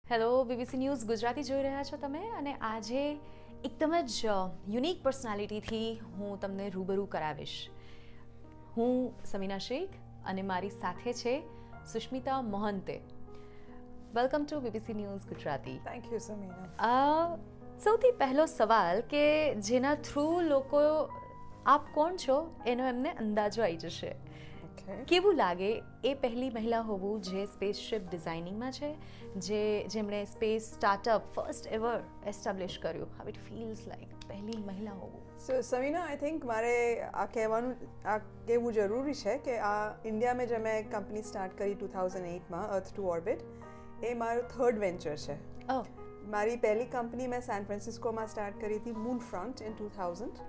Hello, BBC News Gujarati જોઈ રહ્યા છો તમે અને આજે એકદમ જ યુનિક પર્સનાલિટીથી હું તમને રૂબરૂ કરાવીશ. હું સમીના શેખ અને મારી સાથે છે Sushmita Mohante. Welcome to BBC News Gujarati. Thank you Samina. સૌથી પહેલો સવાલ કે જેના થ્રુ લોકો આપ કોણ છો એનો એમને અંદાજો આવી જશે. કેવું લાગે એ પહેલી મહિલા હોવું જે સ્પેસશિપ ડિઝાઇનિંગમાં છે, જેમણે space startup first ever establish કર્યું? હાઉ ઇટ ફીલ્સ લાઈક પહેલી મહિલા હોવું? સો સમીના, આઈ થિંક મારે આ કહેવું જરૂરી છે કે આ ઇન્ડિયામાં જે મેં કંપની સ્ટાર્ટ કરી 2008માં અર્થ ટુ ઓર્બિટ, એ મારું થર્ડ વેન્ચર છે. મારી પહેલી કંપની મેં સેન ફ્રાન્સિસ્કોમાં સ્ટાર્ટ કરી હતી, મૂન ફ્રન્ટ, ઇન 2000.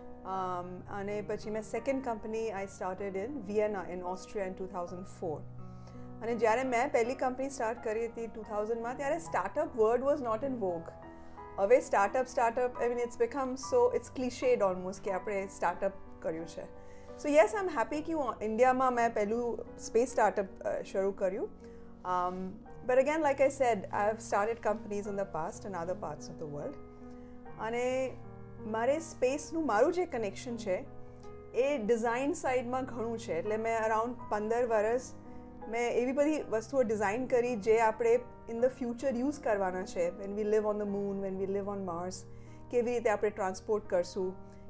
અને પછી મેં second company I started in Vienna in Austria in 2004. અને જ્યારે મેં પહેલી કંપની સ્ટાર્ટ કરી હતી 2000માં, ત્યારે startup word was not in vogue. હવે startup I mean it's become so it's cliched almost કે આપણે સ્ટાર્ટઅપ કર્યું છે. સો યસ, આઈ એમ હેપી કે હું ઇન્ડિયામાં મેં પહેલું સ્પેસ સ્ટાર્ટઅપ શરૂ કર્યું. But again, like I said, I have started companies in the past in other parts of the world. અને મારે સ્પેસનું મારું જે કનેક્શન છે એ ડિઝાઇન સાઇડમાં ઘણું છે. એટલે મેં અરાઉન્ડ 15 વર્ષ મેં એવી બધી વસ્તુઓ ડિઝાઇન કરી જે આપણે ઇન ધ ફ્યુચર યુઝ કરવાના છે. When we live on the moon, when we live on Mars, કેવી રીતે આપણે ટ્રાન્સપોર્ટ કરશું,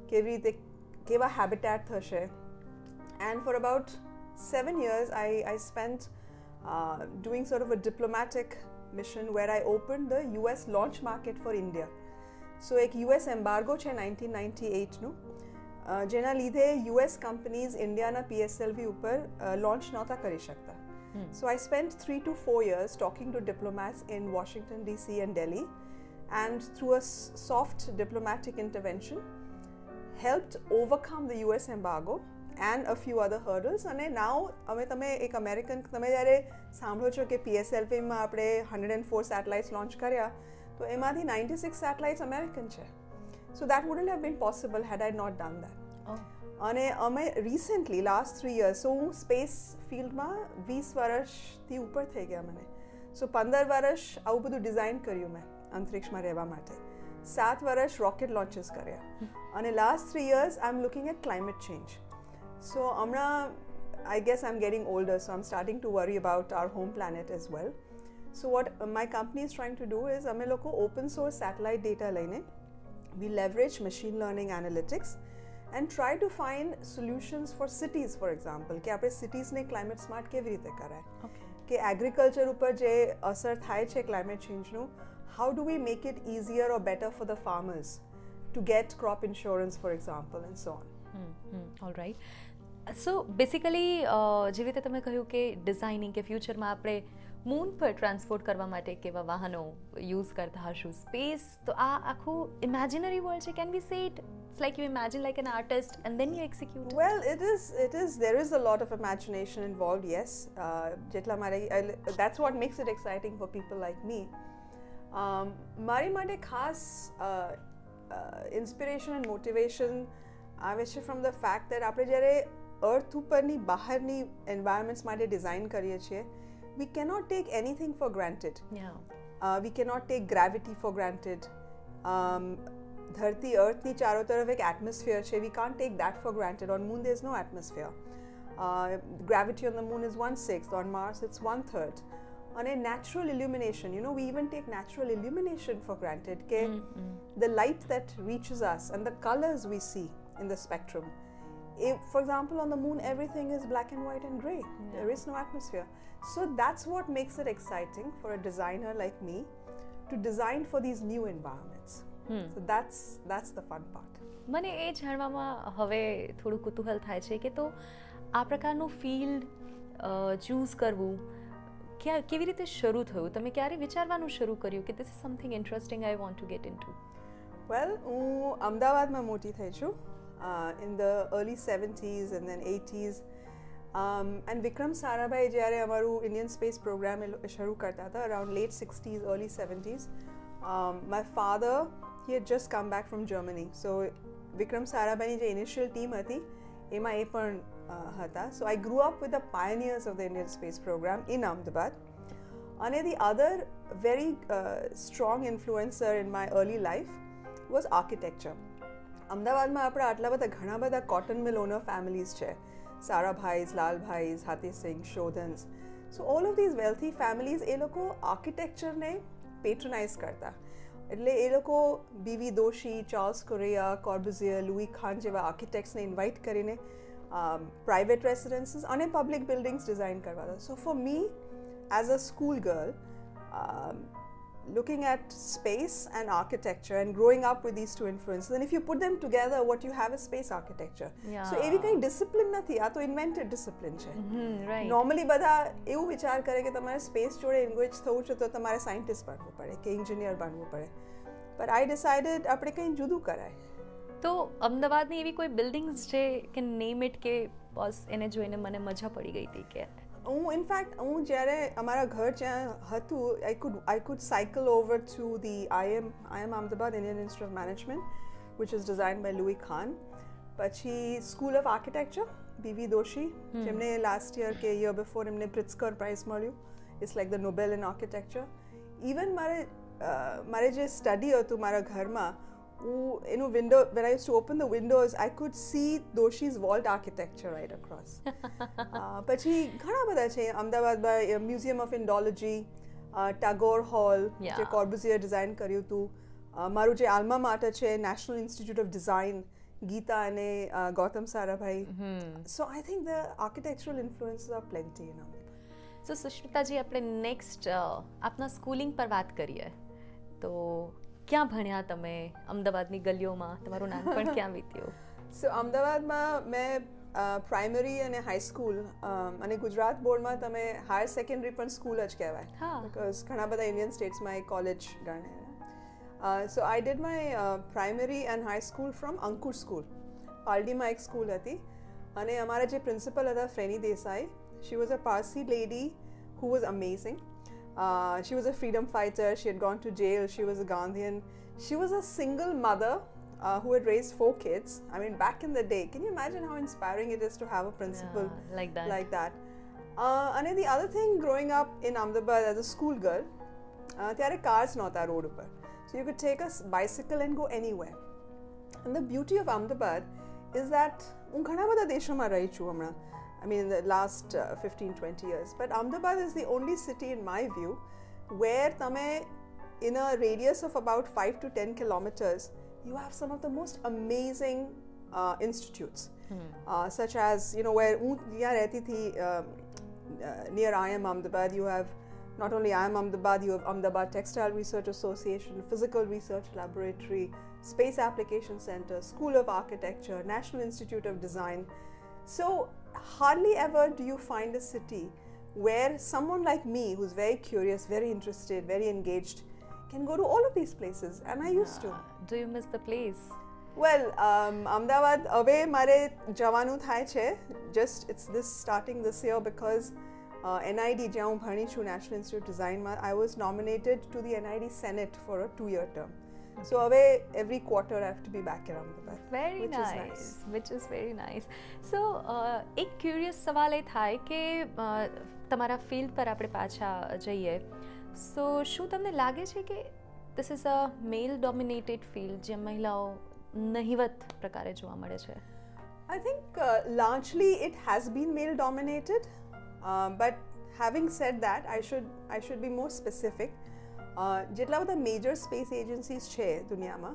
કેવા હેબિટેટ થશે. And for about 7 years I spent doing sort of a diplomatic mission where I opened the US launch market for India. So એક US embargo છે 1998નું, જેના લીધે યુએસ કંપનીઝ ઇન્ડિયાના PSLV ઉપર લોન્ચ નહોતા કરી શકતા. So I spent 3 to 4 years talking to diplomats in Washington DC and Delhi, and through a soft diplomatic intervention helped overcome the US embargo and a few other hurdles. અને now તમે એક American, તમે જ્યારે સાંભળો છો કે PSLVમાં આપણે 104 satellites launch કર્યા, તો એમાંથી 96 સેટેલાઇટ્સ અમેરિકન છે. So that wouldn't have been possible had I not done that. અને અમે રિસન્ટલી લાસ્ટ 3 years, સો હું સ્પેસ ફિલ્ડમાં 20 વર્ષથી ઉપર થઈ ગયા મને. સો 15 વર્ષ આવું બધું ડિઝાઇન કર્યું મેં અંતરિક્ષમાં રહેવા માટે. 7 વર્ષ રોકેટ લોન્ચીસ કર્યા. અને last 3 years I am looking at climate change. So હમણાં I guess I am getting older, so I am starting to worry about our home planet as well. So what my company is trying to do is, અમે લોકો open source satellite data લઈને we leverage machine learning analytics and try to find solutions for cities, for example, કે આપણે cities ને climate smart કેવી રીતે કરાય, કે agriculture ઉપર જે અસર થાય છે climate change નું, how do we make it easier or better for the farmers to get crop insurance, for example, and so on. All right. So basically જેવી રીતે તમે કહ્યું કે ડિઝાઇનિંગ કે ફ્યુચરમાં આપણે મૂન પર ટ્રાન્સપોર્ટ કરવા માટે કેવા વાહનો યુઝ કરતા હશું, સ્પેસ, તો આ આખું ઇમેજિનરી વર્લ્ડ છે. Can we say it it's like you imagine like an artist and then you execute? Well, it is there is a lot of imagination involved, yes. જેટલા મારે that's what makes it exciting for people like me. મારી માટે ખાસ inspiration and motivation આવે છે from the fact that આપણે જ્યારે અર્થ ઉપરની બહારની એન્વાયરમેન્ટ્સ માટે ડિઝાઇન કરીએ છીએ, we cannot take anything for granted. We cannot take gravity for granted. ધરતી, અર્થની ચારો તરફ એક એટમોસ્ફિયર છે, we can't take that for granted. On moon there is no atmosphere. Gravity on the moon is 1/6, on Mars it's 1/3. અને natural illumination, you know, we even take natural illumination for granted, કે the light that reaches us and the colors we see in the spectrum. For example, on the moon everything is black and white and grey. There is no atmosphere. So that's what makes it exciting for a designer like me to design for these new environments. So that's the fun part. મને એ જાણવામાં હવે થોડું કુતૂહલ થાય છે કે તો આ પ્રકારનું ફિલ્ડ ચૂઝ કરવું કેવી રીતે શરૂ થયું? તમે ક્યારે વિચારવાનું શરૂ કર્યું કે this is something interesting I want to get into? Well, હું અમદાવાદમાં મોટી થઈ છું. In the early 70s and then 80s. And Vikram Sarabhai જ્યારે અમારું ઇન્ડિયન સ્પેસ પ્રોગ્રામ શરૂ કરતા હતા, around late 60s, early 70s, my father, he had just come back from Germany. So Vikram Sarabhaiની જે ઇનિશિયલ ટીમ હતી એમાં એ પણ હતા. So I grew up with the pioneers of the Indian space program in Ahmedabad. અને the other very strong influencer in my early life was architecture. અમદાવાદમાં આપણા આટલા બધા ઘણા બધા કોટન મિલ ઓનર ફેમિલીઝ છે, Sarabhais, Lalbhais, Hutheesing, Shodhans. So all of these wealthy families એ લોકો આર્કિટેક્ચરને પેટ્રોનાઇઝ કરતા. એટલે એ લોકો BV Doshi, Charles Correa, Corbusier, Louis Kahn જેવા આર્કિટેક્ટ્સને ઇન્વાઇટ કરીને પ્રાઇવેટ રેસિડન્સીસ અને પબ્લિક બિલ્ડિંગ્સ ડિઝાઇન કરવાતા. So for me as a school girl, looking at space and architecture and growing up with these two influences, and if you put them together, what you have is space architecture. Yeah. So એવી કંઈ discipline નથી, આ તો invented discipline છે. right. Normally બધા એવું વિચાર કરે કે તમારે સ્પેસ જોડે એન્ગેજ થવું છે તો તમારે સાયન્ટિસ્ટ બનવું પડે કે એન્જિનિયર બનવું પડે. બટ આઈ ડિસાઇડેડ આપણે કંઈ જુદું કરાય. તો અમદાવાદની એવી કોઈ બિલ્ડિંગ્સ છે કે નેમ ઇટ કે બસ એને જોઈને મને મજા પડી ગઈ હતી કે હું જ્યારે અમારા ઘર જ્યાં હતું, I could cycle over to the IIM Ahmedabad Indian Institute of Management, which is designed by Louis Khan. પછી School of Architecture, BV Doshi, જેમને લાસ્ટ યર કે યર બિફોર એમને પ્રિત્ઝકર પ્રાઇઝ મળ્યું. It's like the Nobel in architecture. Even મારે જે study હતું મારા ઘરમાં, એનું window, when I used to open the windows, I could see Doshi's vault architecture right across. પછી ઘણા બધા છે અમદાવાદમાં, museum of Indology, Tagore hall જે કોર્બુઝિયર ડિઝાઇન કર્યું હતું, મારું જે આલ્મા માટર છે national institute of design, Gita અને Gautam Sarabhai. So I think the architectural influences are plenty in Ahmedabad. So Sushmitaji, આપણે નેક્સ્ટ આપના સ્કૂલિંગ પર વાત કરીએ તો ક્યાં ભણ્યા તમે? અમદાવાદની ગલીઓમાં તમારું નાનપણ ક્યાં વીત્યું? સો અમદાવાદમાં મેં પ્રાઇમરી અને હાઈસ્કૂલ, અને ગુજરાત બોર્ડમાં તમે હાયર સેકન્ડરી પણ સ્કૂલ જ કહેવાય, બિકોઝ ઘણા બધા ઇન્ડિયન સ્ટેટ્સમાં એ કોલેજ ગણાય. So I did my primary and high school from Ankur school. પાલડીમાં એક સ્કૂલ હતી અને અમારા જે પ્રિન્સિપલ હતા Freny Desai, she was a Parsi lady who was amazing. She was a freedom fighter. She had gone to jail. She was a Gandhian. She was a single mother who had raised 4 kids. I mean, back in the day, can you imagine how inspiring it is to have a principal like that? And the other thing, growing up in Ahmedabad as a school girl, ત્યારે cars નહોતા road ઉપર, so you could take a bicycle and go anywhere. And the beauty of Ahmedabad is that હું ઘણા બધા દેશોમાં રહી છું હમણાં, I mean in the last 15-20 years, but Ahmedabad is the only city in my view where tame in a radius of about 5 to 10 kilometers you have some of the most amazing institutes, such as, you know, where yahan rehti thi near IIM Ahmedabad, you have not only IIM Ahmedabad, you have Ahmedabad Textile Research Association, Physical Research Laboratory, Space Application Center, School of Architecture, National Institute of Design. So hardly ever do you find a city where someone like me, who's very curious, very interested, very engaged, can go to all of these places, and I used to. Do you miss the place? Well, Ahmedabad હવે મારે જવાનું થાય છે. Just it's starting this year because NID જ્યાં હું ભણી છું, National Institute of Designમાં, I was nominated to the NID Senate for a 2-year term. Okay. So હવે every quarter I have to be back in Ahmedabad. Very nice. Which is very nice. So એક curious સવાલ એ થાય કે તમારા field પર આપણે પાછા જઈએ, સો શું તમને લાગે છે કે this is a male dominated field જે મહિલાઓ નહિવત પ્રકારે જોવા મળે છે? I think largely it has been male dominated, but having said that, I should be more specific. જેટલા બધા મેજર સ્પેસ એજન્સીઝ છે દુનિયામાં,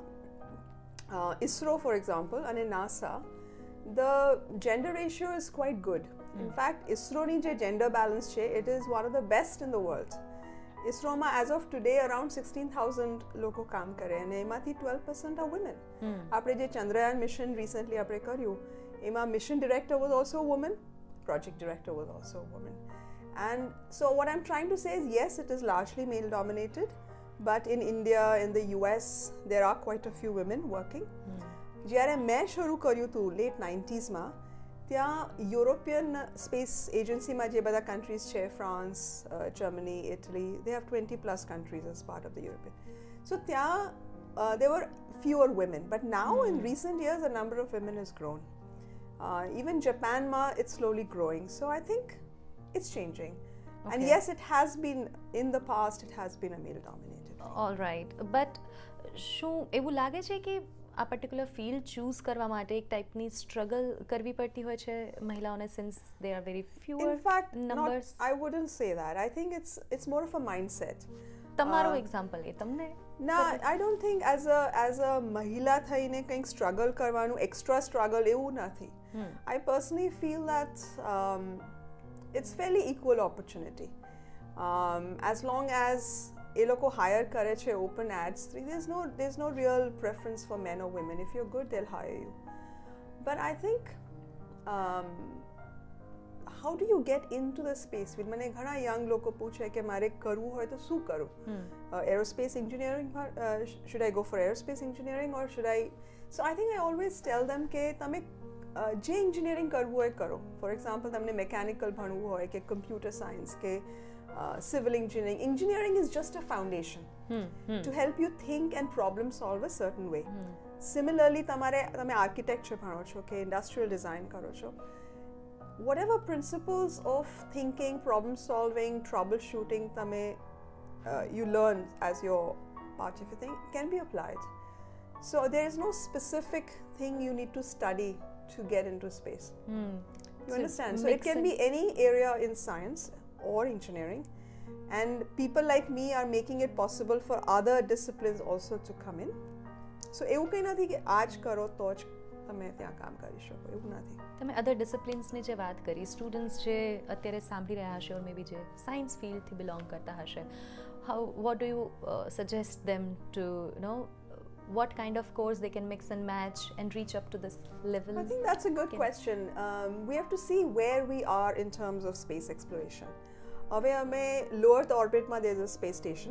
ISRO for example અને NASA, the gender ratio is quite good. In fact, ISROની જે gender balance છે, it is one of the best in the world. ISROમાં as of today around 16,000 લોકો કામ કરે અને એમાંથી 12% are women. આપણે જે ચંદ્રયાન મિશન recently આપણે કર્યું, એમાં mission director was also a woman, project director was also a woman. And so what I'm trying to say is, yes, it is largely male dominated, but in India, in the US, there are quite a few women working. જ્યારે મેં શરૂ કર્યું હતું late 90s માં, ત્યાં European space એજન્સીમાં જે બધા countries છે, France, Germany, Italy, they have 20+ countries as part of the European. So ત્યાં there were fewer women, but now in recent years the number of women has grown. Even Japan it's slowly growing, so I think it's changing. And yes, it has been, in the past, it has been a male-dominated field. All right. But શું એવું લાગે છે કે આ particular field choose કરવા માટે એક ટાઈપની સ્ટ્રગલ કરવી પડતી હોય છે મહિલાઓને since they are very fewer numbers? I wouldn't say that. I think it's more of a mindset. તમારો એક્ઝામ્પલ એ તમને? ના, I don't think as a મહિલા થઈને કંઈક સ્ટ્રગલ કરવાનું, એક્સ્ટ્રા સ્ટ્રગલ એવું નથી. I personally feel that it's fairly equal opportunity. As long as એ લોકો hire કરે છે open ads, there's no real preference for men or women. If you're good, they'll hire you. But I think how do you get into the space? મને ઘણા young લોકો પૂછે કે મારે કરવું હોય તો શું કરું? Aerospace engineering, should I go for aerospace engineering or should I? So I think I always tell them કે તમે જે engineering કરવું હોય કરો. For example, તમને mechanical ભણવું હોય કે computer science કે civil engineering. Engineering is just a foundation to help you think and problem solve a certain way. Similarly, તમે architecture ભણો છો કે industrial design કરો છો. Whatever principles of thinking, problem solving, troubleshooting you learn as your part of your thing can be applied. So there is no specific thing you need to study to get into space. You understand? So it can be any area in science or engineering, and people like me are making it possible for other disciplines also to come in. So એવું કંઈ નથી કે આજ કરો તો જ તમે ત્યાં કામ કરી શકો, એવું નથી. તમે અધર ડિસિપ્લિન્સની જે વાત કરી, સ્ટુડન્ટ્સ જે અત્યારે સાંભળી રહ્યા હશે ઓર મે બી જે સાયન્સ ફિલ્ડથી બિલોંગ કરતા હશે, what do you suggest them to, what kind of course they can mix and match and reach up to this level? I think that's a good question. We have to see where we are in terms of space exploration. હવે અમે low Earth orbit માં there's a space station.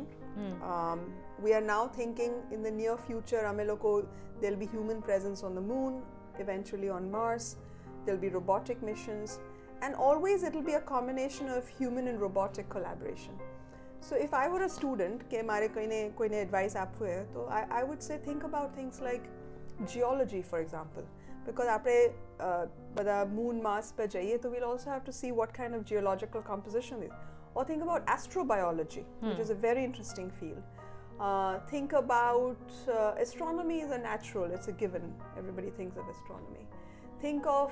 We are now thinking in the near future there'll be human presence on the moon, eventually on Mars. There'll be robotic missions, and always it'll be a combination of human and robotic collaboration. So if I were a student કે મારે કોઈને advice આપવું હોય તો I would say think about things like geology, for example, because આપણે બધા moon, Mars પર જઈએ તો we'll also have to see what kind of geological composition is. Or think about astrobiology, which is a very interesting field. Think about astronomy is a natural, it's a given. Everybody thinks of astronomy. Think of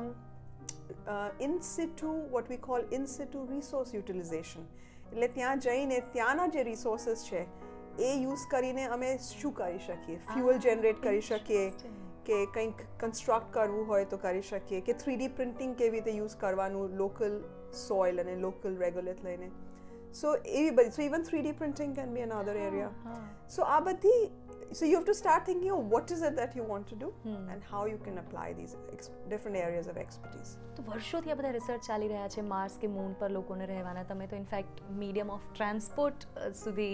in situ, what we call in situ resource utilization. એટલે ત્યાં જઈને ત્યાંના જે resources છે એ use કરીને અમે શું કરી શકીએ? ફ્યુઅલ જનરેટ કરી શકીએ કે કંઈક કન્સ્ટ્રક્ટ કરવું હોય તો કરી શકીએ કે 3D પ્રિન્ટિંગ કેવી રીતે યુઝ કરવાનું લોકલ સોઇલ અને લોકલ રેગ્યુલેટ લઈને. So even 3D printing can be another area. So so you have to start thinking of what is it that you want to do and how you can apply these different areas of expertise. તો વર્ષોથી આ બધા research ચાલી રહ્યા છે Mars કે moon પર લોકોને રહેવાના. તમે તો ઇનફેક્ટ મીડિયમ ઓફ ટ્રાન્સપોર્ટ સુધી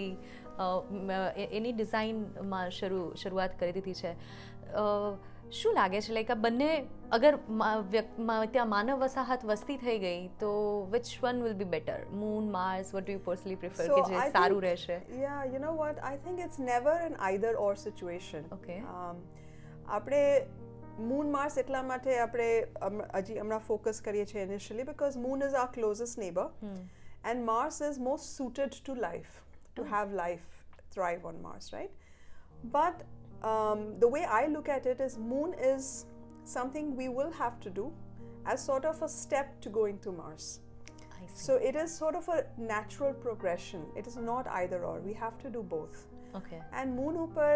એની ડિઝાઇનમાં શરૂઆત કરી દીધી છે. શું લાગે છે લાઈક આ બંને અગર ત્યાં માનવ વસાહત વસ્તી થઈ ગઈ તો which one will be better? Moon, Mars, what do you personally prefer કે જે સારું રહેશે? Yeah, you know what, I think it's never an either or situation. Okay. આપણે moon, Mars એટલા માટે આપણે હજી હમણાં ફોકસ કરીએ છીએ initially because moon is our closest neighbor and Mars is most suited to life, to have life thrive on Mars, right? But the way I look at it is moon is something we will have to do as sort of a step to going to Mars. So it is sort of a natural progression. It is not either or. We have to do both. Okay. And moon upar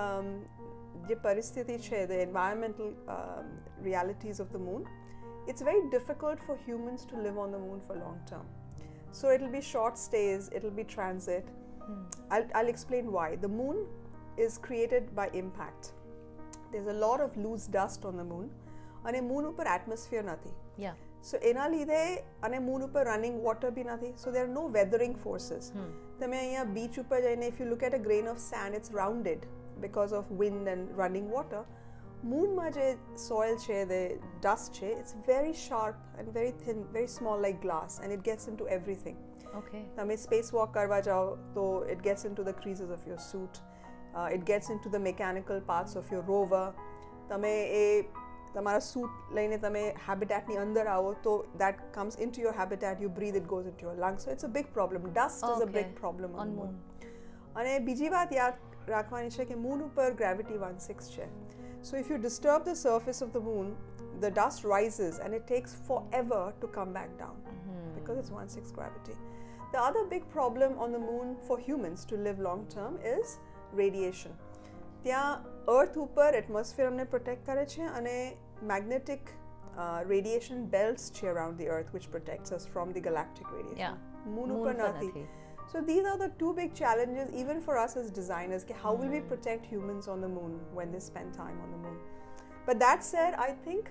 je paristhiti che, the environmental realities of the moon, it's very difficult for humans to live on the moon for long term. So it'll be short stays, it'll be transit. I'll explain why. The moon is created by impact. There's a lot of loose dust on the moon and moon upar atmosphere nathi. Yeah. So ena lidhe ane moon upar running water bhi nathi, so there are no weathering forces. Tame અહીંયા beach upar jaine if you look at a grain of sand, it's rounded because of wind and running water. Moon ma je soil che, the dust che, it's very sharp and very thin, very small like glass, and it gets into everything. Okay. Tame spacewalk karwa jao to it gets into the creases of your suit. It gets into the mechanical parts of your rover. તમે એ તમારા suit લઈને તમે હેબિટેટની અંદર આવો તો that comes into your habitat, you breathe, it goes into your lungs. So it's a big problem. Dust is a big problem on moon. અને બીજી વાત યાદ રાખવાની છે કે મૂન ઉપર ગ્રેવિટી 1/6 છે. So if you disturb the surface of the moon, the dust rises and it takes forever to come back down because it's 1/6 gravity. The other big problem on the moon for humans to live long term is radiation. ત્યાં અર્થ ઉપર atmosphere અમને protect કરે છે અને magnetic radiation belts છે around the earth which protects us from the galactic radiation. Moon ઉપર નથી. So these are the two big challenges even for us as designers. How will we protect humans on the moon when they spend time on the moon? But that said, I think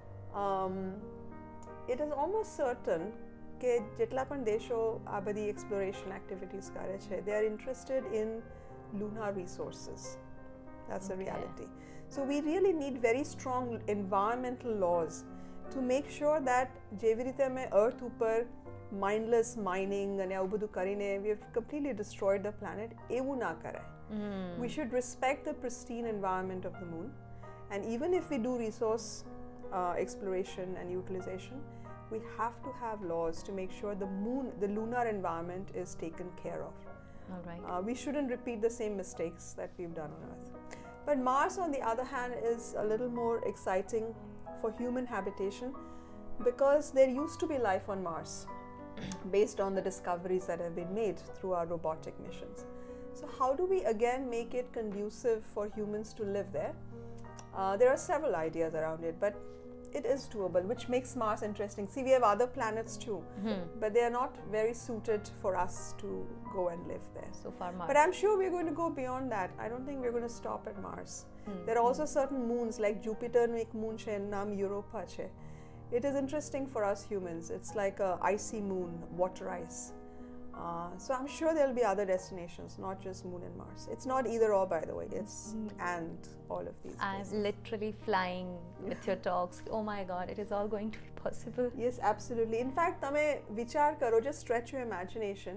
it is almost certain કે જેટલા પણ દેશો આ બધી exploration activities કરે છે, they are interested in lunar resources. That's the reality. So we really need very strong environmental laws to make sure that જેવી રીતે અમે earth ઉપર mindless mining and આવું બધું કરીને we have completely destroyed the planet, એવું ના કરાય. We should respect the pristine environment of the moon, and even if we do resource exploration and utilization, we have to have laws to make sure the lunar environment is taken care of. All right. We shouldn't repeat the same mistakes that we've done on Earth. But Mars, on the other hand, is a little more exciting for human habitation because there used to be life on Mars based on the discoveries that have been made through our robotic missions. So how do we again make it conducive for humans to live there? There are several ideas around it, but it is doable, which makes Mars interesting. See, we have other planets too, but they are not very suited for us to go and live there. So far, Mars. But I'm sure we're going to go beyond that. I don't think we're going to stop at Mars. There are also certain moons, like Jupiter no ek moon che, naam Europa che. It is interesting for us humans. It's like a icy moon, water ice. So I'm sure there'll be other destinations, not just Moon and Mars. It's not either or, by the way. It's and all of these. I'm literally flying with your talks. Oh my God, it is all going to be possible. Yes, absolutely. In fact, tame vichar karo, just stretch your imagination.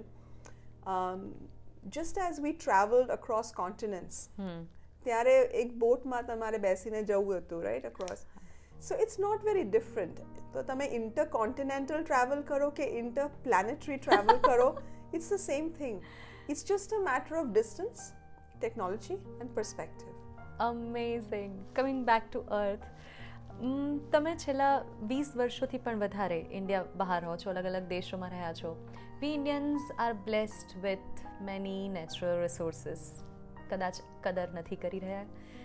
Just as we traveled across continents, ત્યારે એક બોટમાં તમારે બેસીને જવું હતું, right, across. So it's not very different. તો તમે intercontinental travel કરો કે interplanetary travel કરો, it's the same thing. It's just a matter of distance, technology and perspective. Amazing. Coming back to Earth, તમે છેલ્લા 20 વર્ષોથી પણ વધારે ઇન્ડિયા બહાર રહો છો, અલગ અલગ દેશોમાં રહ્યા છો. We Indians are blessed with many natural resources. કદાચ કદર નથી કરી રહ્યા.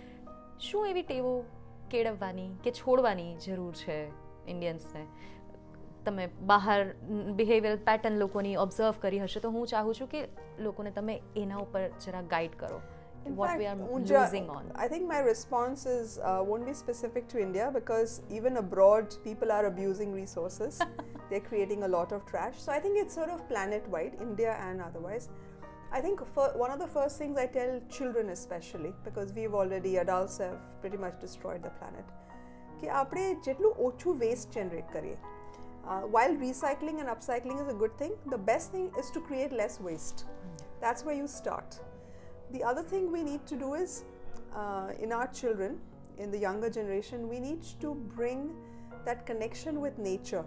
શું એવી ટેવો કેળવવાની કે છોડવાની જરૂર છે ઇન્ડિયન્સને? તમે બહાર બિહેવિયરલ પેટર્ન લોકોની ઓબ્ઝર્વ કરી હશે, તો હું ચાહું છું કે લોકોને તમે એના ઉપર જરા ગાઈડ કરો. What we are losing on. I think my response is won't be specific to India because even abroad people are abusing resources. They're creating a lot of trash. So I think it's sort of planet-wide, India and otherwise. I think one of the first things I tell children especially, because we've already, adults have pretty much destroyed the planet, કે આપણે જેટલું ઓછું waste generate કરીએ. While recycling and upcycling is a good thing, the best thing is to create less waste. That's where you start. The other thing we need to do is, in our children, in the younger generation, we need to bring that connection with nature.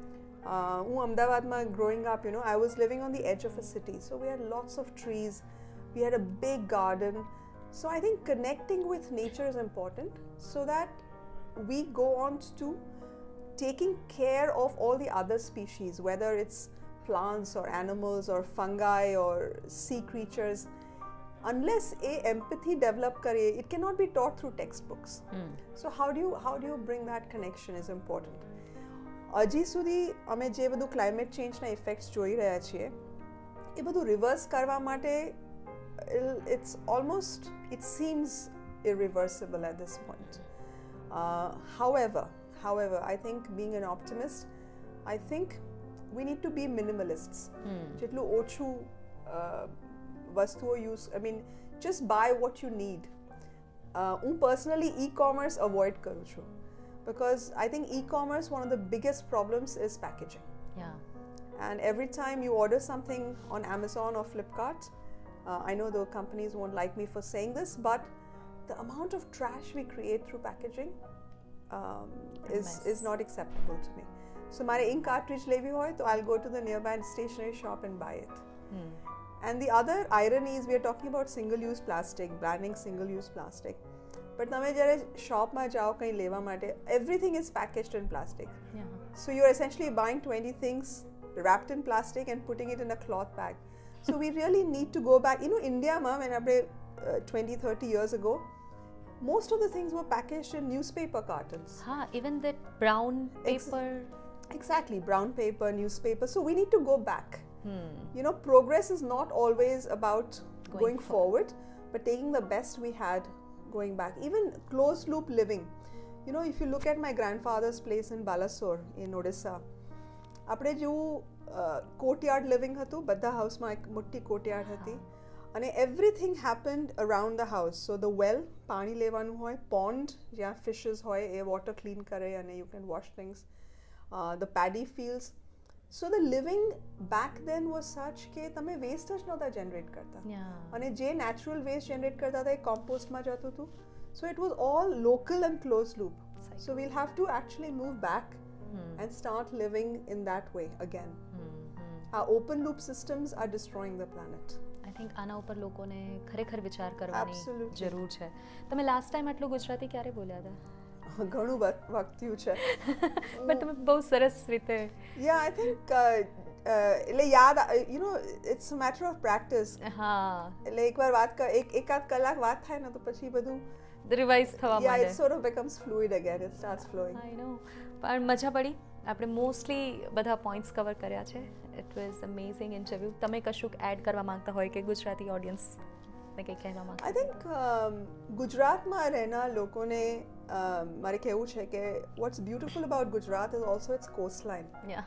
Ahmedabad, growing up, I was living on the edge of a city, so we had lots of trees, we had a big garden. So I think connecting with nature is important so that we go on to taking care of all the other species, whether it's plants or animals or fungi or sea creatures. Unless empathy develop kare, it cannot be taught through textbooks. So how do you bring that connection is important. હજી સુધી અમે જે બધું climate ચેન્જના effects જોઈ રહ્યા છીએ એ બધું reverse કરવા માટે it's almost, it seems irreversible at this point. However, I think being an optimist, I think we need to be minimalists. જેટલું ઓછું વસ્તુઓ use, I mean, just buy what you need. હું personally e-commerce avoid કરું છું because I think e-commerce, one of the biggest problems is packaging. Yeah. And every time you order something on Amazon or Flipkart, I know the companies won't like me for saying this, but the amount of trash we create through packaging, is not acceptable to me. So મારે ink cartridge લેવી હોય તો I'll go to the nearby stationery shop and buy it. And the other irony is we are talking about single-use plastic, banning single-use plastic. But તમે જ્યારે શોપમાં જાઓ કંઈ લેવા માટે, everything is packaged in plastic. So you're essentially buying 20 things wrapped in plastic and putting it in a cloth bag. So we really need to go back. You know, India, when આપણે 20-30 years ago, most of the things were packaged in newspaper cartons. Even that brown paper. Exactly, brown paper, newspaper. So we need to go back. You know, progress is not always about going forward, but taking the best we had going back. Even closed loop living. You know, if you look at my grandfather's place in Balasore in Odisha, આપણે જેવું courtyard living હતું, બધા હાઉસમાં એક મોટી courtyard હતી, અને everything happened around the house. So the well, પાણી લેવાનું હોય, pond, જ્યાં fishes હોય, એ water clean કરે અને you can wash things. The paddy fields. So the living back then was such કે તમે waste જ નહોતા generate કરતા. અને જે natural waste generate કરતા હતા એ compost માં જતું હતું. So it was all local and closed loop. So we'll have to actually move back and start living in that way again. Our open loop systems are destroying the planet. I think આના ઉપર લોકોને ખરેખર વિચાર કરવાની જરૂર છે. તમે last time આટલું ગુજરાતી ક્યારે બોલ્યા હતા? ઘણું વખત થયું છે. બટ તમે બહુ સરસ રીતે. Yeah, I think એટલે યાદ, you know, it's a matter of practice. એટલે એકવાર વાત એકાદ કલાક વાત થાય ને તો પછી બધું રિવાઇઝ થવા માંડે. Yeah, it sort of becomes fluid again. It starts flowing. I know. પણ મજા પડી. આપણે મોસ્ટલી બધા પોઈન્ટ્સ કવર કર્યા છે. It was amazing interview. તમે કશુંક એડ કરવા માંગતા હોય કે ગુજરાતી ઓડિયન્સને કંઈ કહેવા માંગતા? I think ગુજરાતમાં રહેનાર લોકોને મારે કહેવું છે કે what's beautiful about Gujarat is also its coastline.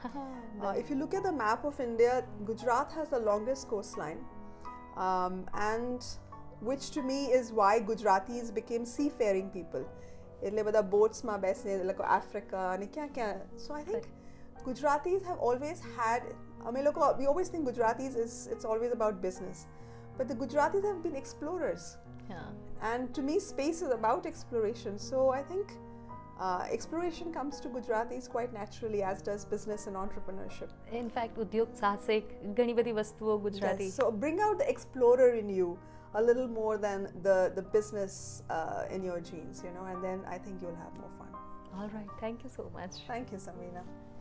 If you look at the map of India, Gujarat has the longest coastline, and which to me is why Gujaratis became seafaring people. એટલે બધા બોટ્સમાં બેસીને લોકો Africa અને ક્યાં ક્યાં. So I think Gujaratis have always had, અમે લોકો, we always think Gujaratis it's always about business, but the Gujaratis have been explorers. And to me space is about exploration. So I think exploration comes to Gujaratis quite naturally, as does business and entrepreneurship. In fact, ઉદ્યોગ સાહસિક ઘણી બધી વસ્તુઓ Gujarati. So bring out the explorer in you a little more than the business in your genes, you know, and then I think you'll have more fun. All right, thank you so much. Thank you, Samina.